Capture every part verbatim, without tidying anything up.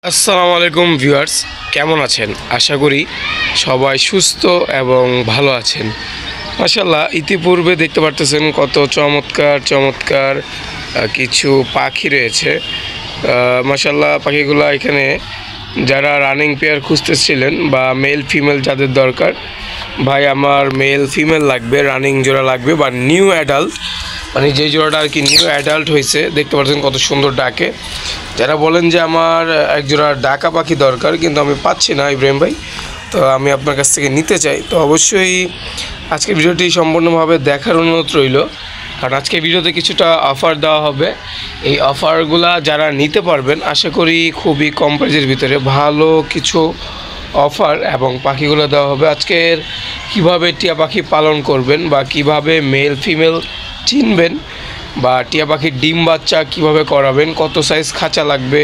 আসসালামু আলাইকুম ভিউয়ার্স, কেমন আছেন? আশা করি সবাই সুস্থ এবং ভালো আছেন। মাশাআল্লাহ, ইতিপূর্বে দেখতে পারতেছেন কত চমৎকার চমৎকার কিছু পাখি রয়েছে। মাশাআল্লাহ, পাখিগুলো এখানে যারা রানিং পেয়ার খুঁজতেছিলেন বা মেল ফিমেল যাদের দরকার, ভাই আমার মেল ফিমেল লাগবে, রানিং জোড়া লাগবে বা নিউ অ্যাডাল্ট, মানে যে জোড়াটা আর কি নিউ অ্যাডাল্ট হয়েছে, দেখতে পাচ্ছেন কত সুন্দর ডাকে। যারা বলেন যে আমার এক জোড়া ডাকা পাখি দরকার কিন্তু আমি পাচ্ছি না ইব্রাহিম ভাই, তো আমি আপনার কাছ থেকে নিতে চাই, তো অবশ্যই আজকে ভিডিওটি সম্পূর্ণভাবে দেখার অনুরোধ রইল। কারণ আজকে ভিডিওতে কিছুটা অফার দেওয়া হবে। এই অফারগুলা যারা নিতে পারবেন আশা করি খুবই কম প্রাইজের ভিতরে ভালো কিছু অফার এবং পাখিগুলো দেওয়া হবে। আজকের কিভাবে টিয়া পাখি পালন করবেন বা কিভাবে মেল ফিমেল চিনবেন বা টিয়া পাখির ডিম বাচ্চা কিভাবে করাবেন, কত সাইজ খাঁচা লাগবে,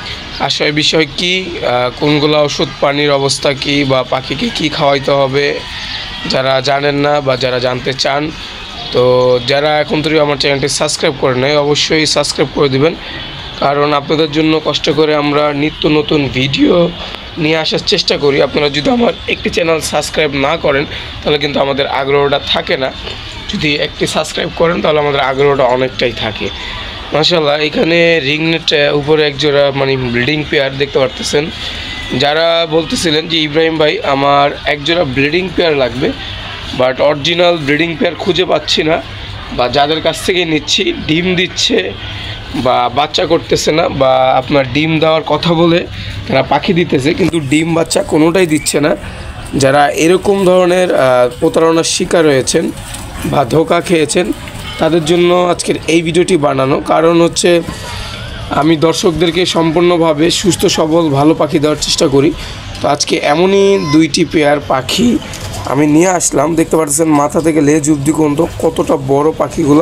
আসলে বিষয় কি, কোনগুলো ওষুধ পানির অবস্থা কি বা পাখিকে কি খাওয়াইতে হবে, যারা জানেন না বা যারা জানতে চান, তো যারা এখন থেকে আমার চ্যানেলটি সাবস্ক্রাইব করে নেয় অবশ্যই সাবস্ক্রাইব করে দিবেন। কারণ আপনাদের জন্য কষ্ট করে আমরা নিত্য নতুন ভিডিও নিয়ে আসার চেষ্টা করি। আপনারা যদি আমার একটি চ্যানেল সাবস্ক্রাইব না করেন তাহলে কিন্তু আমাদের আগ্রহটা থাকে না। যদি একটি সাবস্ক্রাইব করেন তাহলে আমাদের আগ্রহটা অনেকটাই থাকে। মাশাআল্লাহ, এখানে রিংনেট উপরে একজোড়া মানে ব্লিডিং পেয়ার দেখতে পারতেছেন। যারা বলতেছিলেন যে ইব্রাহিম ভাই আমার একজোড়া ব্লিডিং পেয়ার লাগবে, বাট অরিজিনাল ব্রিডিং পেয়ার খুঁজে পাচ্ছি না, বা যাদের কাছ থেকে নিচ্ছি ডিম দিচ্ছে বা বাচ্চা করতেছে না, বা আপনার ডিম দেওয়ার কথা বলে তারা পাখি দিতেছে কিন্তু ডিম বাচ্চা কোনোটাই দিচ্ছে না, যারা এরকম ধরনের প্রতারণার শিকার হয়েছেন বা ধোঁকা খেয়েছেন তাদের জন্য আজকের এই ভিডিওটি বানানো। কারণ হচ্ছে আমি দর্শকদেরকে সম্পূর্ণভাবে সুস্থ সবল ভালো পাখি দেওয়ার চেষ্টা করি। তো আজকে এমনই দুইটি পেয়ার পাখি আমি নিয়ে আসলাম। দেখতে পাচ্ছেন মাথা থেকে লেজ অবধি পর্যন্ত কতটা বড় পাখিগুলো।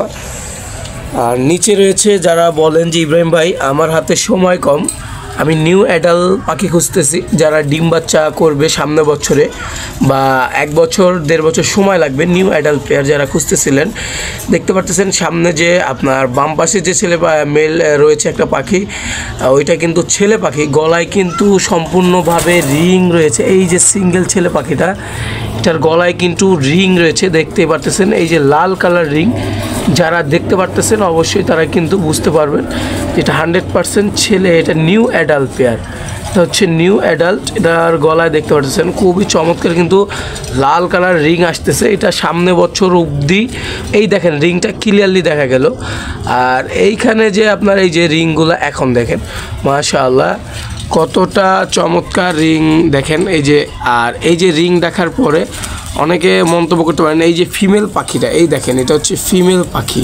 আর নিচে রয়েছে যারা বলেন যে ইব্রাহিম ভাই আমার হাতে সময় কম, আমি নিউ অ্যাডাল্ট পাখি খুঁজতেছি যারা ডিম বাচ্চা করবে সামনে বছরে বা এক বছর দেড় বছর সময় লাগবে, নিউ অ্যাডাল্ট পেয়ার যারা খুঁজতেছিলেন। দেখতে পাচ্ছেন সামনে যে আপনার বাম পাশে যে ছেলে মেল রয়েছে একটা পাখি, ওইটা কিন্তু ছেলে পাখি, গলায় কিন্তু সম্পূর্ণভাবে রিং রয়েছে। এই যে সিঙ্গেল ছেলে পাখিটা, এটার গলায় কিন্তু রিং রয়েছে, দেখতে পারতেছেন এই যে লাল কালার রিং। যারা দেখতে পারতেছেন অবশ্যই তারা কিন্তু বুঝতে পারবেন এটা হান্ড্রেড পারসেন্ট ছেলে, এটা নিউ অ্যাডাল্ট পেয়ার, এটা হচ্ছে নিউ অ্যাডাল্ট। এটার গলায় দেখতে পাচ্ছেন খুবই চমৎকার কিন্তু লাল কালার রিং আসতেছে, এটা সামনে বছর অবধি এই দেখেন রিংটা ক্লিয়ারলি দেখা গেল। আর এইখানে যে আপনার এই যে রিংগুলো এখন দেখেন মাশাআল্লাহ কতটা চমৎকার রিং দেখেন এই যে। আর এই যে রিং দেখার পরে অনেকে মন্তব্য করতে পারেন এই যে ফিমেল পাখিটা, এই দেখেন এটা হচ্ছে ফিমেল পাখি,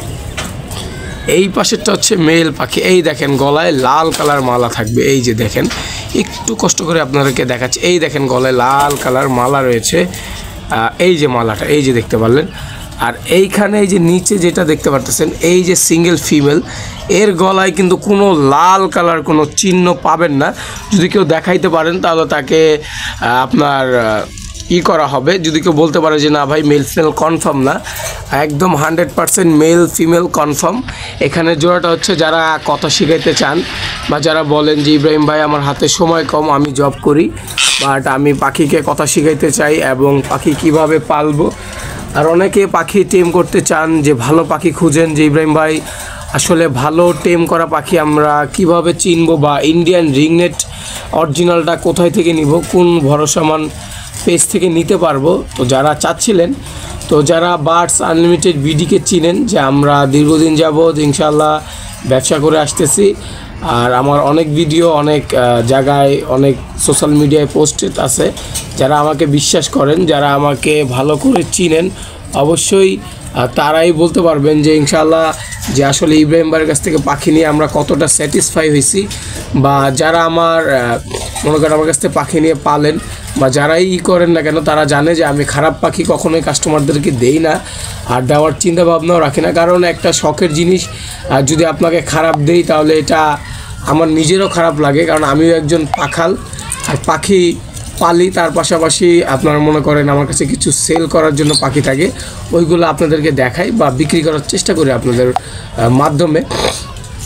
এই পাশেরটা হচ্ছে মেল পাখি। এই দেখেন গলায় লাল কালার মালা থাকবে, এই যে দেখেন একটু কষ্ট করে আপনাদেরকে দেখাচ্ছি, এই দেখেন গলায় লাল কালার মালা রয়েছে, এই যে মালাটা এই যে দেখতে পারলেন। আর এইখানে এই যে নিচে যেটা দেখতে পারতেছেন এই যে সিঙ্গেল ফিমেল, এর গলায় কিন্তু কোনো লাল কালার কোনো চিহ্ন পাবেন না। যদি কেউ দেখাইতে পারেন তাহলে তাকে আপনার ই করা হবে। যদি কেউ বলতে পারে যে না ভাই মেল ফিমেল কনফার্ম না, একদম hundred percent male female confirm. এখানে জোড়াটা হচ্ছে যারা কথা শিখাইতে চান বা যারা বলেন যে ইব্রাহিম ভাই আমার হাতে সময় কম, আমি জব করি, বাট আমি পাখিকে কথা শিখাইতে চাই এবং পাখি কিভাবে পালবো। আর অনেকে পাখি টেম করতে চান, যে ভালো পাখি খুঁজেন যে ইব্রাহিম ভাই আসলে ভালো টেম করা পাখি আমরা কিভাবে চিনবো, বা ইন্ডিয়ান রিংনেট অরিজিনালটা কোথায় থেকে নিব, কোন ভরসামান পেজ থেকে নিতে পারবো। তো যারা চাচ্ছিলেন, তো যারা বার্ডস আনলিমিটেড বিডিকে চিনেন যে আমরা দীর্ঘদিন যাবৎ ইনশাআল্লাহ ব্যবসা করে আসতেছি, আর আমার অনেক ভিডিও অনেক জায়গায় অনেক সোশ্যাল মিডিয়ায় পোস্টেড আছে, যারা আমাকে বিশ্বাস করেন, যারা আমাকে ভালো করে চিনেন অবশ্যই তারাই বলতে পারবেন যে ইনশাআল্লাহ যে আসলে ইব্রাহিম ভাইয়ের কাছ থেকে পাখি নিয়ে আমরা কতটা স্যাটিসফাই হয়েছি। বা যারা আমার মনে করেন আমার কাছ থেকে পাখি নিয়ে পালেন বা যারাই ই করেন না কেন তারা জানে যে আমি খারাপ পাখি কখনোই কাস্টমারদেরকে দেই না, আর দেওয়ার চিন্তা ভাবনাও রাখি না। কারণ একটা শখের জিনিস, আর যদি আপনাকে খারাপ দেই তাহলে এটা আমার নিজেরও খারাপ লাগে, কারণ আমিও একজন পাখাল আর পাখি পালি, তার পাশাপাশি আপনারা মনে করেন আমার কাছে কিছু সেল করার জন্য পাখি থাকে, ওইগুলো আপনাদেরকে দেখাই বা বিক্রি করার চেষ্টা করি আপনাদের মাধ্যমে। তো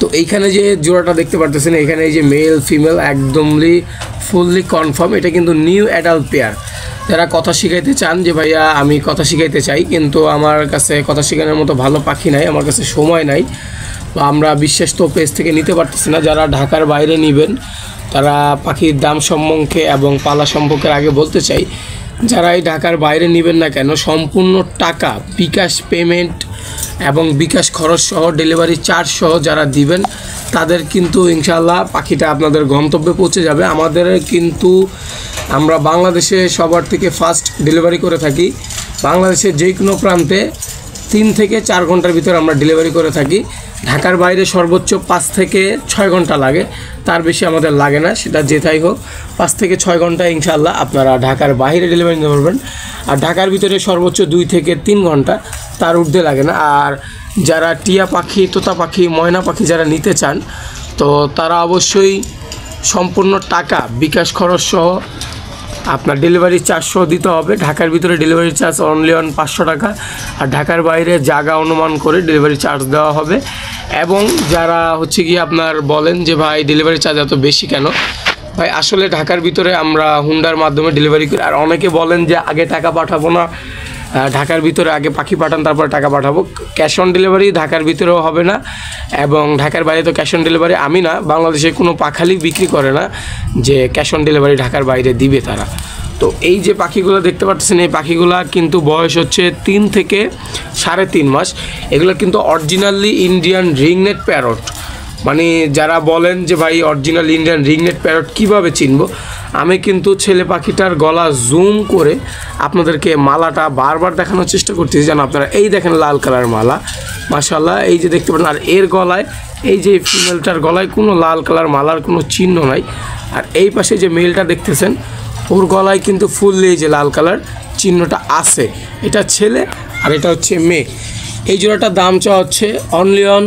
এইখানে যে জোড়াটা দেখতে পারতেছেন, এখানে এই যে মেল ফিমেল একদমই ফুললি কনফার্ম, এটা কিন্তু নিউ অ্যাডাল্ট পেয়ার। যারা কথা শিখাইতে চান যে ভাইয়া আমি কথা শিখাইতে চাই কিন্তু আমার কাছে কথা শেখানোর মতো ভালো পাখি নাই, আমার কাছে সময় নাই, বা আমরা বিশ্বস্ত পেজ থেকে নিতে পারতেছি না, যারা ঢাকার বাইরে নেবেন তারা পাখির দাম সম্পর্কে এবং পালা সম্পর্কে আগে বলতে চাই, যারা এই ঢাকার বাইরে নেবেন না কেন সম্পূর্ণ টাকা বিকাশ পেমেন্ট এবং বিকাশ খরচ সহ ডেলিভারি চার্জ সহ যারা দিবেন তাদের কিন্তু ইনশাআল্লাহ পাখিটা আপনাদের গন্তব্যে পৌঁছে যাবে। আমাদের কিন্তু আমরা বাংলাদেশে সবার থেকে ফাস্ট ডেলিভারি করে থাকি, বাংলাদেশের যে কোনো প্রান্তে তিন থেকে চার ঘন্টার ভিতরে আমরা ডেলিভারি করে থাকি। ঢাকার বাইরে সর্বোচ্চ পাঁচ থেকে ছয় ঘন্টা লাগে, তার বেশি আমাদের লাগে না, সেটা যেটাই হোক পাঁচ থেকে ছয় ঘন্টা ইনশাআল্লাহ আপনারা ঢাকার বাইরে ডেলিভারি নিতে পারবেন। আর ঢাকার ভিতরে সর্বোচ্চ দুই থেকে তিন ঘন্টা, তার ঊর্ধ্বে লাগে না। আর যারা টিয়া পাখি, তোতা পাখি, ময়না পাখি যারা নিতে চান তো তারা অবশ্যই সম্পূর্ণ টাকা বিকাশ খরচ সহ আপনার ডেলিভারি চার্জ সহ দিতে হবে। ঢাকার ভিতরে ডেলিভারি চার্জ অনলি অন পাঁচশো টাকা, আর ঢাকার বাইরে জায়গা অনুমান করে ডেলিভারি চার্জ দেওয়া হবে। এবং যারা হচ্ছে গিয়ে আপনার বলেন যে ভাই ডেলিভারি চার্জ এত বেশি কেন, ভাই আসলে ঢাকার ভিতরে আমরা হুন্ডার মাধ্যমে ডেলিভারি করি। আর অনেকে বলেন যে আগে টাকা পাঠাবো না, ঢাকার ভিতরে আগে পাখি পাঠান তারপর টাকা পাঠাবো, ক্যাশ অন ডেলিভারি ঢাকার ভিতরেও হবে না এবং ঢাকার বাইরে তো ক্যাশ অন ডেলিভারি আমি না, বাংলাদেশে কোনো পাখালি বিক্রি করে না যে ক্যাশ অন ডেলিভারি ঢাকার বাইরে দিবে তারা। তো এই যে পাখিগুলো দেখতে পাচ্ছেন, এই পাখিগুলো কিন্তু বয়স হচ্ছে তিন থেকে সাড়ে তিন মাস। এগুলো কিন্তু অরিজিনালি ইন্ডিয়ান রিংনেট প্যারট। মানে যারা বলেন যে ভাই অরিজিনাল ইন্ডিয়ান রিংনেট প্যারট কীভাবে চিনব, আমি কিন্তু ছেলে পাখিটার গলা জুম করে আপনাদেরকে মালাটা বারবার দেখানোর চেষ্টা করতেছি যেন আপনারা এই দেখেন লাল কালার মালা, মাশাআল্লাহ এই যে দেখতে পারেন। আর এর গলায় এই যে ফিমেলটার গলায় কোনো লাল কালার মালার কোনো চিহ্ন নাই। আর এই পাশে যে মেলটা দেখতেছেন ওর গলায় কিন্তু ফুললি এই যে লাল কালার চিহ্নটা আছে, এটা ছেলে আর এটা হচ্ছে মেয়ে। এই জোড়াটার দাম চাওয়া হচ্ছে অনলি অন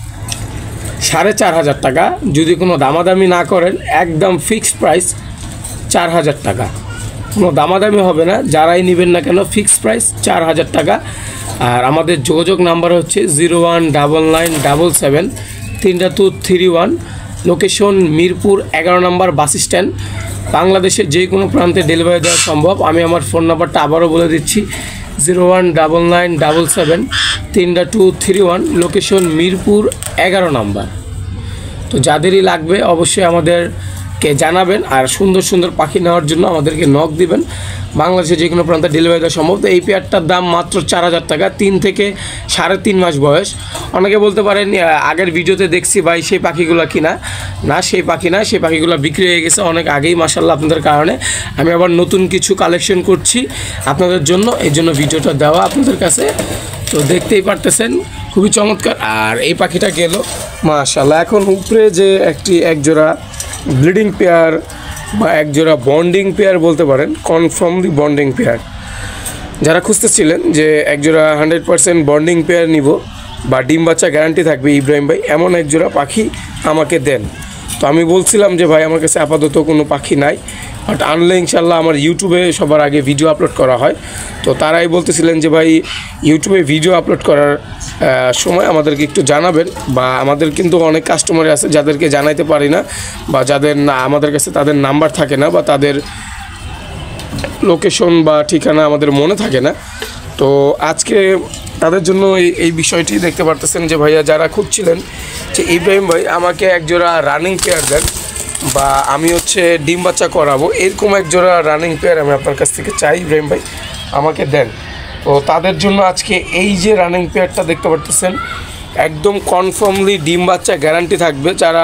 সাড়ে চার হাজার টাকা। যদি কোনো দামাদামি না করেন একদম ফিক্সড প্রাইস চার হাজার টাকা, কোনো দামাদামি হবে না, যারাই নেবেন না কেন ফিক্সড প্রাইস চার হাজার টাকা। আর আমাদের যোগাযোগ নাম্বার হচ্ছে zero one double nine double seven তিনটা two three one, location Mirpur এগারো নম্বর বাস স্ট্যান্ড। বাংলাদেশের যে কোনো প্রান্তে ডেলিভারি দেওয়া সম্ভব। আমি আমার ফোন নাম্বারটা আবারও বলে দিচ্ছি, zero one double nine double seven তিনটা two three one, location Mirpur এগারো নম্বর। তো যাদেরই লাগবে অবশ্যই আমাদেরকে জানাবেন, আর সুন্দর সুন্দর পাখি নেওয়ার জন্য আমাদেরকে নক দিবেন। বাংলাদেশে যে কোনো প্রান্তে ডেলিভারি দেওয়া সম্ভব। তো এই পেয়ারটার দাম মাত্র চার হাজার টাকা, তিন থেকে সাড়ে তিন মাস বয়স। অনেকে বলতে পারেন আগের ভিডিওতে দেখছি ভাই সেই পাখিগুলো কিনা, না সেই পাখি না, সেই পাখিগুলো বিক্রি হয়ে গেছে অনেক আগেই মাশাআল্লাহ। আপনাদের কারণে আমি আবার নতুন কিছু কালেকশন করছি আপনাদের জন্য, এই জন্য ভিডিওটা দেওয়া আপনাদের কাছে। তো দেখতেই পারতেছেন খুবই চমৎকার। আর এই পাখিটা গেল মাশাআল্লাহ। এখন উপরে যে একটি একজোড়া ব্লিডিং পেয়ার বা একজোড়া বন্ডিং পেয়ার বলতে পারেন, কনফার্মলি বন্ডিং পেয়ার, যারা খুঁজতেছিলেন যে একজোড়া হান্ড্রেড পারসেন্ট বন্ডিং পেয়ার নিব বা ডিম বাচ্চা গ্যারান্টি থাকবে ইব্রাহিম ভাই, এমন একজোড়া পাখি আমাকে দেন। তো আমি বলছিলাম যে ভাই আমার কাছে আপাতত কোনো পাখি নাই, বাট আনলে ইনশাল্লাহ আমার ইউটিউবে সবার আগে ভিডিও আপলোড করা হয়। তো তারাই বলতেছিলেন যে ভাই ইউটিউবে ভিডিও আপলোড করার সময় আমাদেরকে একটু জানাবেন, বা আমাদের কিন্তু অনেক কাস্টমার আছে যাদেরকে জানাইতে পারি না, বা যাদের না আমাদের কাছে তাদের নাম্বার থাকে না, বা তাদের লোকেশন বা ঠিকানা আমাদের মনে থাকে না। তো আজকে তাদের জন্য এই এই বিষয়টি দেখতে পারতেছেন যে ভাইয়া যারা খুঁজছিলেন যে ইব্রাহিম ভাই আমাকে একজোড়া রানিং পেয়ার দেন বা আমি হচ্ছে ডিম বাচ্চা করাবো, এরকম একজোড়া রানিং পেয়ার আমি আপনার কাছ থেকে চাই ইব্রাহিম ভাই আমাকে দেন। তো তাদের জন্য আজকে এই যে রানিং পেয়ারটা দেখতে পারতেছেন একদম কনফার্মলি ডিম বাচ্চা গ্যারান্টি থাকবে। যারা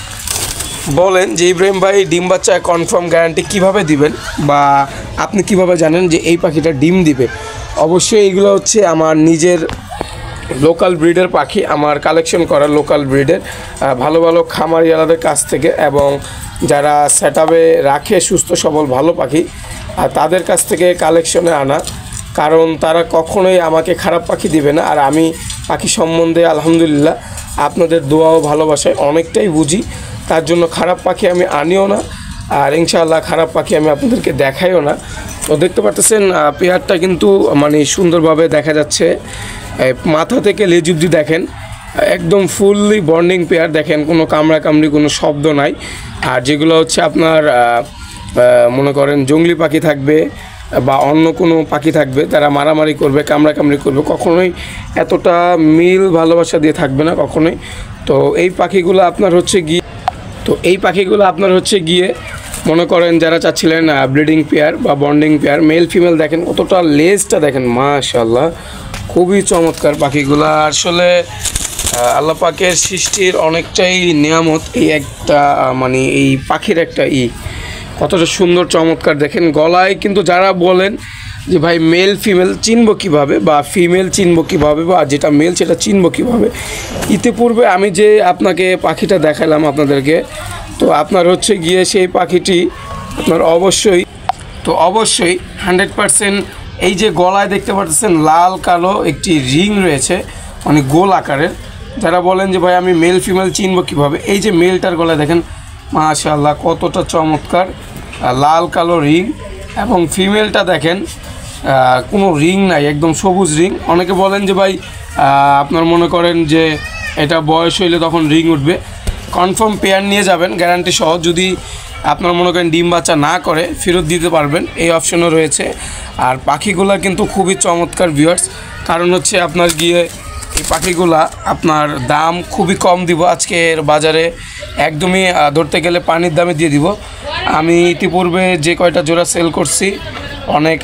বলেন যে ইব্রাহিম ভাই ডিম বাচ্চা কনফার্ম গ্যারান্টি কিভাবে দিবেন, বা আপনি কিভাবে জানেন যে এই পাখিটা ডিম দিবে, অবশ্যই এইগুলো হচ্ছে আমার নিজের লোকাল ব্রিডের পাখি, আমার কালেকশন করা লোকাল ব্রিডের ভালো ভালো খামারিয়ালাদের কাছ থেকে, এবং যারা সেট আপে রাখে সুস্থ সবল ভালো পাখি আর তাদের কাছ থেকে কালেকশনে আনা। কারণ তারা কখনোই আমাকে খারাপ পাখি দিবে না, আর আমি পাখি সম্বন্ধে আলহামদুলিল্লাহ আপনাদের দোয়া ও ভালোবাসায় অনেকটাই বুঝি, তার জন্য খারাপ পাখি আমি আনিও না, আর ইনশাআল্লাহ খারাপ পাখি আমি আপনাদেরকে দেখাইও না। তো দেখতে পাচ্ছেন পেয়ারটা কিন্তু মানে সুন্দরভাবে দেখা যাচ্ছে, মাথা থেকে লেজ অবধি দেখেন একদম ফুললি বন্ডিং পেয়ার। দেখেন কোনো কামড়া কামড়ি কোনো শব্দ নাই। আর যেগুলো হচ্ছে আপনার মনে করেন জংলি পাখি থাকবে বা অন্য কোনো পাখি থাকবে, তারা মারামারি করবে, কামড়া কামড়ি করবে, কখনোই এতটা মিল ভালোবাসা দিয়ে থাকবে না কখনোই। তো এই পাখিগুলো আপনার হচ্ছে গিয়ে তো এই পাখিগুলো আপনার হচ্ছে গিয়ে মনে করেন যারা চাচ্ছিলেন ব্রিডিং পেয়ার বা বন্ডিং পেয়ার, মেল ফিমেল দেখেন কতটা লেজটা দেখেন, মাশাআল্লাহ খুবই চমৎকার পাখিগুলো। আসলে আল্লাহ পাকের সৃষ্টির অনেকটাই নিয়ামত এই একটা, মানে এই পাখির একটা ই কতটা সুন্দর চমৎকার দেখেন। গলায় কিন্তু যারা বলেন যে ভাই মেল ফিমেল চিনব কীভাবে বা ফিমেল চিনব কীভাবে বা যেটা মেল সেটা চিনব কীভাবে, ইতিপূর্বে আমি যে আপনাকে পাখিটা দেখালাম আপনাদেরকে, তো আপনার হচ্ছে গিয়ে সেই পাখিটি আপনার অবশ্যই তো অবশ্যই হান্ড্রেড পারসেন্ট এই যে গলায় দেখতে পাচ্ছেন লাল কালো একটি রিং রয়েছে, মানে গোল আকারের। যারা বলেন যে ভাই আমি মেল ফিমেল চিনব কীভাবে, এই যে মেলটার গলায় দেখেন মাশাআল্লাহ কতটা চমৎকার লাল কালো রিং, এবং ফিমেলটা দেখেন কোনো রিং নাই, একদম সবুজ রিং। অনেকে বলেন যে ভাই আপনার মনে করেন যে এটা বয়স হইলে তখন রিং উঠবে, কনফার্ম পেয়ার নিয়ে যাবেন গ্যারান্টি সহ। যদি আপনার মনে করেন ডিম বাচ্চা না করে ফেরত দিতে পারবেন, এই অপশনও রয়েছে। আর পাখিগুলা কিন্তু খুবই চমৎকার ভিউয়ার্স, কারণ হচ্ছে আপনার গিয়ে এই পাখিগুলা আপনার দাম খুবই কম দিব আজকের বাজারে, একদমই ধরতে গেলে পানির দামে দিয়ে দিব। আমি ইতিপূর্বে যে কয়টা জোড়া সেল করছি অনেক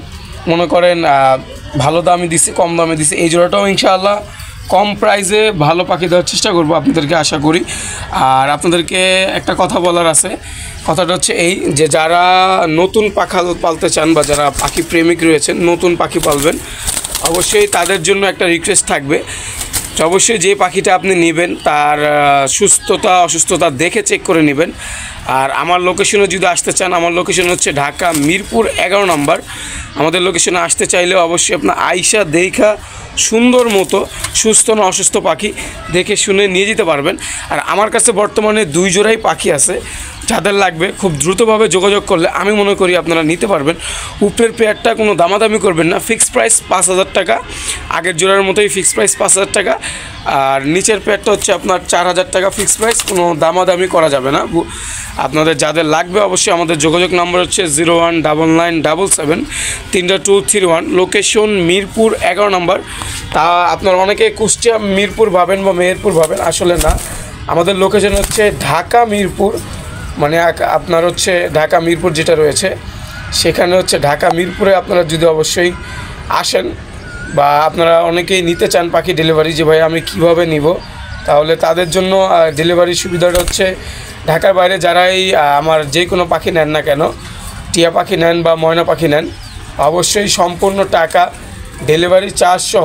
মনে করেন ভালো দামে দিছি, কম দামে দিছি। এই জোড়াটাও ইনশাআল্লাহ কম প্রাইসে ভালো পাখি দেওয়ার চেষ্টা করব আপনাদেরকে, আশা করি। আর আপনাদেরকে একটা কথা বলার আছে, কথাটা হচ্ছে এই যে যারা নতুন পাখা পালতে চান বা যারা পাখি প্রেমিক রয়েছেন, নতুন পাখি পালবেন, অবশ্যই তাদের জন্য একটা রিকোয়েস্ট থাকবে যে অবশ্যই যে পাখিটা আপনি নেবেন তার সুস্থতা অসুস্থতা দেখে চেক করে নেবেন। আর আমার লোকেশনে যদি আসতে চান, আমার লোকেশন হচ্ছে ঢাকা মিরপুর এগারো নম্বর। আমাদের লোকেশনে আসতে চাইলে অবশ্যই আপনার আইসা দেখা সুন্দর মতো সুস্থ না অসুস্থ পাখি দেখে শুনে নিয়ে যেতে পারবেন। আর আমার কাছে বর্তমানে দুই জোড়াই পাখি আছে, যাদের লাগবে খুব দ্রুতভাবে যোগাযোগ করলে আমি মনে করি আপনারা নিতে পারবেন। উপরের পেয়ারটা কোনো দামাদামি করবেন না, ফিক্সড প্রাইস পাঁচ হাজার টাকা, আগের জোড়ার মতোই ফিক্সড প্রাইস পাঁচ হাজার টাকা। আর নিচের পেয়ারটা হচ্ছে আপনার চার হাজার টাকা ফিক্সড প্রাইস, কোনো দামাদামি করা যাবে না। আপনাদের যাদের লাগবে অবশ্যই আমাদের যোগাযোগ নাম্বার হচ্ছে zero one double nine double seven তিনটা two three one, location Mirpur এগারো নম্বর। তা আপনারা অনেকে কুষ্টিয়া মিরপুর ভাবেন বা মেহেরপুর ভাবেন, আসলে না, আমাদের লোকেশন হচ্ছে ঢাকা মিরপুর, মানে আপনার হচ্ছে ঢাকা মিরপুর যেটা রয়েছে সেখানে হচ্ছে ঢাকা মিরপুরে আপনারা যদি অবশ্যই আসেন বা আপনারা অনেকেই নিতে চান পাখি ডেলিভারি, যে ভাই আমি কিভাবে নিব, তাহলে তাদের জন্য ডেলিভারির সুবিধাটা হচ্ছে ঢাকার বাইরে যারাই আমার যে কোনো পাখি নেন না কেন, টিয়া পাখি নেন বা ময়না পাখি নেন, অবশ্যই সম্পূর্ণ টাকা ডেলিভারি চার্জ সহ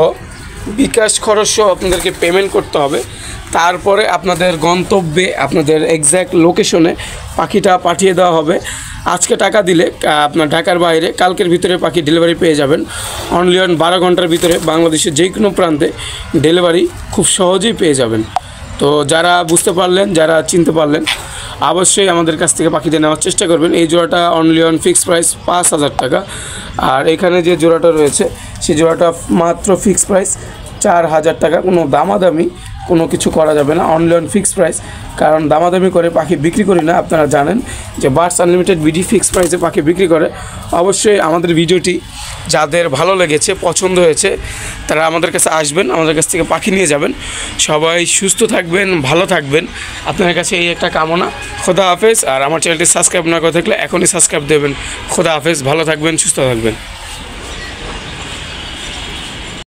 বিকাশ খরচ সহ আপনাদেরকে পেমেন্ট করতে হবে। তারপরে আপনাদের গন্তব্যে আপনাদের এক্স্যাক্ট লোকেশনে পাখিটা পাঠিয়ে দেওয়া হবে। আজকে টাকা দিলে আপনার ঢাকার বাইরে কালকের ভিতরে পাখি ডেলিভারি পেয়ে যাবেন। অনলি অন বারো ঘন্টার ভিতরে বাংলাদেশের যে কোনো প্রান্তে ডেলিভারি খুব সহজেই পেয়ে যাবেন। তো যারা বুঝতে পারলেন, যারা চিনতে পারলেন, অবশ্যই আমাদের কাছ থেকে পাখিতে নেওয়ার চেষ্টা করবেন। এই জোড়াটা অনলি অন ফিক্সড প্রাইস পাঁচ হাজার টাকা। আর এখানে যে জোড়াটা রয়েছে সেই জোড়াটা মাত্র ফিক্সড প্রাইস চার হাজার টাকা, কোনো দামাদামি কোনো কিছু করা যাবে না, অনলি অন ফিক্সড প্রাইস। কারণ দামাদামি করে পাখি বিক্রি করি না, আপনারা জানেন যে বার্ডস আনলিমিটেড বিডি ফিক্সড প্রাইসে পাখি বিক্রি করে। অবশ্যই আমাদের ভিডিওটি যাদের ভালো লেগেছে, পছন্দ হয়েছে, তারা আমাদের কাছে আসবেন, আমাদের কাছ থেকে পাখি নিয়ে যাবেন। সবাই সুস্থ থাকবেন, ভালো থাকবেন, আপনার কাছে এই একটা কামনা। খোদা হাফেজ। আর আমার চ্যানেলটি সাবস্ক্রাইব না করে থাকলে এখনই সাবস্ক্রাইব দেবেন। খোদা হাফেজ, ভালো থাকবেন, সুস্থ থাকবেন।